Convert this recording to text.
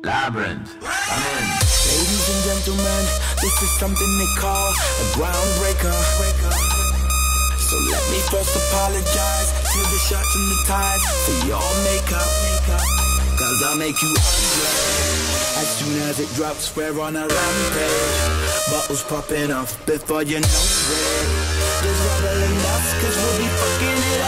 Labyrinth, come in. Ladies and gentlemen, this is something they call a groundbreaker. So let me first apologize to the shots and the ties for your makeup. Cause I'll make you undress as soon as it drops. We're on a rampage, bottles popping off before you know it. There's rubber enough cause we'll be fucking it up.